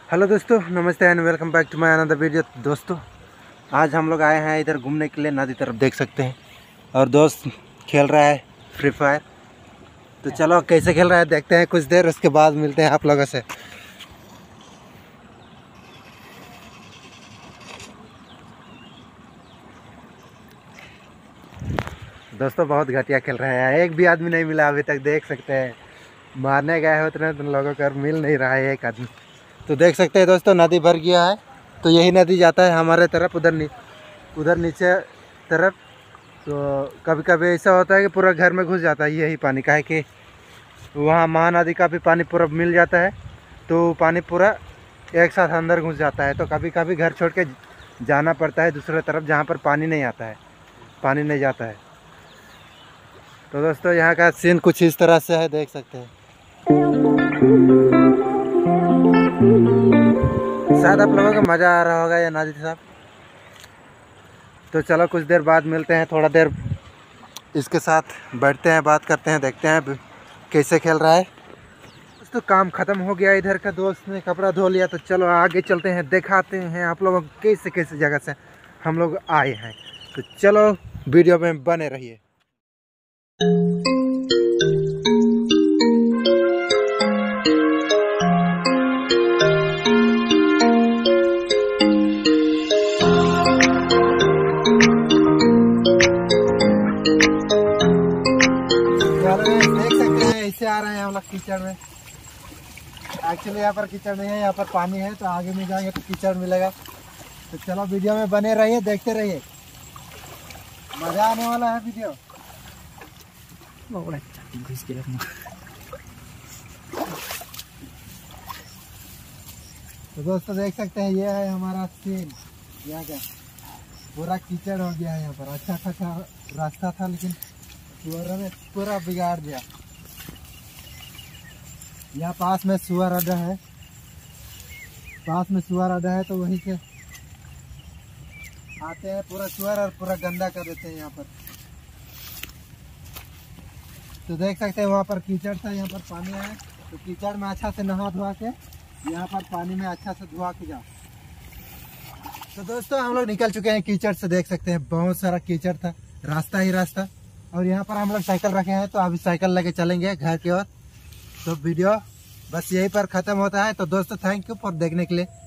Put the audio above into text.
Hello दोस्तों, नमस्ते and welcome back to my another video. दोस्तों आज हम लोग आए हैं इधर घूमने के लिए, नदी तरफ देख सकते हैं। और दोस्त खेल रहा है फ्री फायर। तो चलो कैसे खेल रहा है देखते हैं कुछ देर, उसके बाद मिलते हैं आप लोगों से। दोस्तों बहुत घटिया खेल रहा है, एक भी आदमी नहीं मिला अभी तक। देख सकते हैं मारने गए हो उतने तुम लोगों को मिल नहीं रहा है एक आदमी। तो देख सकते हैं दोस्तों नदी भर गया है। तो यही नदी जाता है हमारे तरफ, उधर नीचे तरफ। तो कभी कभी ऐसा होता है कि पूरा घर में घुस जाता है यही पानी, काहे कि वहाँ महानदी का भी पानी पूरा मिल जाता है। तो पानी पूरा एक साथ अंदर घुस जाता है। तो कभी कभी घर छोड़ के जाना पड़ता है दूसरे तरफ जहाँ पर पानी नहीं आता है, पानी नहीं जाता है। तो दोस्तों यहाँ का सीन कुछ इस तरह से है, देख सकते हैं। शायद आप लोगों को मज़ा आ रहा होगा ये नदी साहब। तो चलो कुछ देर बाद मिलते हैं, थोड़ा देर इसके साथ बैठते हैं, बात करते हैं, देखते हैं कैसे खेल रहा है। तो काम ख़त्म हो गया इधर का, दोस्त ने कपड़ा धो लिया। तो चलो आगे चलते हैं, दिखाते हैं आप लोगों को कैसे कैसे जगह से हम लोग आए हैं। तो चलो वीडियो में बने रहिए। देख सकते हैं ऐसे आ रहे हैं हम लोग कीचड़ में। एक्चुअली यहाँ पर कीचड़ नहीं है, यहाँ पर पानी है। तो आगे में जाएंगे तो कीचड़ मिलेगा। तो चलो वीडियो में बने रहिए, देखते रहिए, मजा आने वाला है वीडियो। तो दोस्तों देख सकते हैं ये है हमारा सीन। यहाँ का पूरा कीचड़ हो गया है। यहाँ पर अच्छा खासा रास्ता था लेकिन सुअर ने पूरा बिगाड़ दिया। यहाँ पास में सुअर अड्डा है, तो वहीं से आते हैं पूरा सुअर और पूरा गंदा कर देते हैं यहाँ पर। तो देख सकते हैं वहाँ पर कीचड़ था, यहाँ पर पानी है। तो कीचड़ में अच्छा से नहा धोआ के यहाँ पर पानी में अच्छा से धोआ के जाओ। तो दोस्तों हम लोग निकल चुके हैं कीचड़ से। देख सकते हैं बहुत सारा कीचड़ था, रास्ता ही रास्ता। और यहाँ पर हम लोग साइकिल रखे हैं, तो अभी साइकिल लेके चलेंगे घर की ओर। तो वीडियो बस यहीं पर ख़त्म होता है। तो दोस्तों थैंक यू फॉर देखने के लिए।